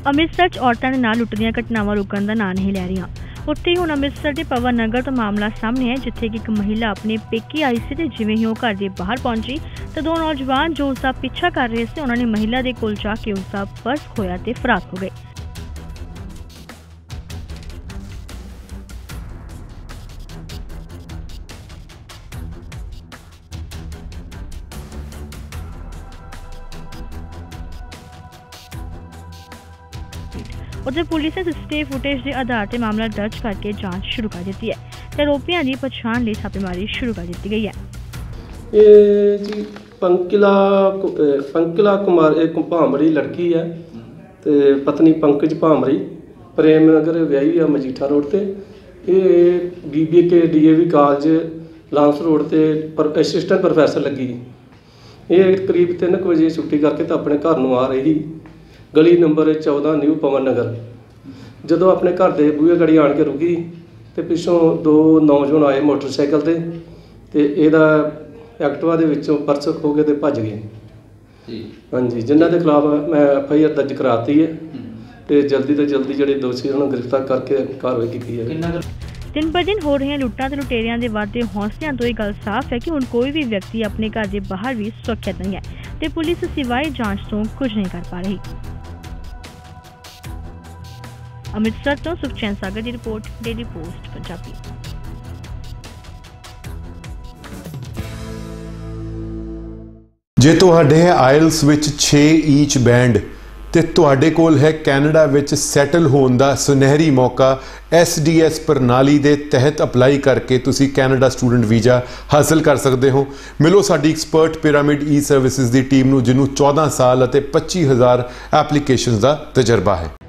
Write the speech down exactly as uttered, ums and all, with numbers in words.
ਅੰਮ੍ਰਿਤਸਰ 'ਚ ਔਰਤਾਂ ਦੇ ਨਾਲ ਲੁੱਟ ਦੀਆਂ ਘਟਨਾਵਾਂ ਰੁਕਣ ਦਾ ਨਾਂ ਨਹੀਂ ਲੈ ਰਹੀਆਂ। ਉੱਥੇ ਹੀ ਹੁਣ ਅੰਮ੍ਰਿਤਸਰ ਦੇ ਪਵਨ ਨਗਰ ਤੋਂ ਮਾਮਲਾ ਸਾਹਮਣੇ ਹੈ, ਜਿੱਥੇ ਕਿ ਇੱਕ ਮਹਿਲਾ ਆਪਣੇ ਪੇਕੇ ਆਈ ਸੀ ਤੇ ਜਿਵੇਂ ਹੀ ਉਹ ਘਰ ਦੇ ਬਾਹਰ ਪਹੁੰਚੀ ਤਾਂ ਦੋ ਨੌਜਵਾਨ ਜੋ ਉਸਦਾ ਪਿੱਛਾ ਕਰ ਰਹੇ ਸੀ, ਉਹਨਾਂ ਨੇ ਮਹਿਲਾ ਦੇ ਕੋਲ ਜਾ ਕੇ ਉਸਦਾ ਪਰਸ ਖੋਇਆ ਤੇ ਫਰਾਰ ਹੋ ਗਏ। उधर पुलिस ने सीसीटीवी फुटेज के आधार पर मामला दर्ज करके जांच शुरू कर दी है तो आरोपियों की पछाण लिए छापेमारी शुरू कर दी गई है। ये जी पंकिला पंकिला कुमार एक भामरी लड़की है तो पत्नी पंकज भामरी प्रेम नगर व्याही है मजीठा रोड से। ये B B K D A V college लांस रोड से पर असिस्टेंट प्रोफैसर लगी। ये करीब तीन बजे छुट्टी करके तो अपने घर नूं आ रही गली नंबर चौदह न्यू पवन नगर। जदों अपने घर के बूहे गड़ी आन के रुकी तो पिछों दो नौजवान आए मोटरसाइकिल से तो यदा एक्टिवा के विचों पर्स खो के तो भज गए। हाँ जी, जिन्हों के खिलाफ मैं एफ आई आर दर्ज कराती है तो जल्दी तो जल्दी जोड़े दोषी उन्होंने गिरफ्तार करके कार्रवाई की है। दिन ब दिन हो रही लुट्टां ते लुटेरियां दे वाधे हौसलियां तो यह गल साफ है कि हुण कोई भी व्यक्ति अपने घर के बाहर भी सुरक्षित नहीं है तो पुलिस सिवाय जांच तो कुछ नहीं कर पा रही। अमृतसर तो सुखचैन सागर की रिपोर्ट, डेली पोस्ट पंजाबी। जे तुहाडे है आयल्स विच छे ईच बैंड ते तुहाडे कोल है कैनेडा विच सैटल होने का सुनहरी मौका एस डी एस प्रणाली के तहत अपलाई करके तुसी कैनेडा स्टूडेंट वीज़ा हासिल कर सकते हो। मिलो साडी एक्सपर्ट पिरामिड ई सर्विसेज की टीम नूं जिन्होंने चौदह साल और पच्ची हज़ार एप्लीकेशन का तजर्बा है।